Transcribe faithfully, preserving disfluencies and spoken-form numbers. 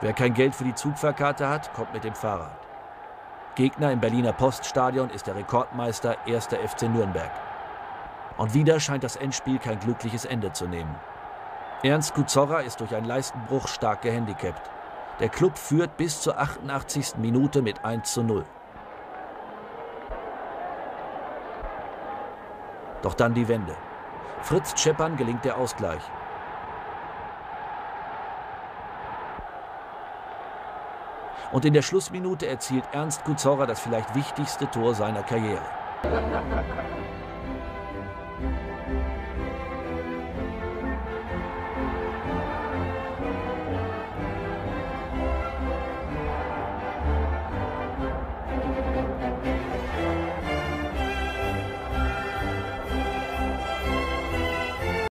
Wer kein Geld für die Zugfahrkarte hat, kommt mit dem Fahrrad. Gegner im Berliner Poststadion ist der Rekordmeister erster F C Nürnberg. Und wieder scheint das Endspiel kein glückliches Ende zu nehmen. Ernst Kuzorra ist durch einen Leistenbruch stark gehandicapt. Der Klub führt bis zur achtundachtzigsten Minute mit eins zu null. Doch dann die Wende. Fritz Tscheppern gelingt der Ausgleich. Und in der Schlussminute erzielt Ernst Kuzorra das vielleicht wichtigste Tor seiner Karriere.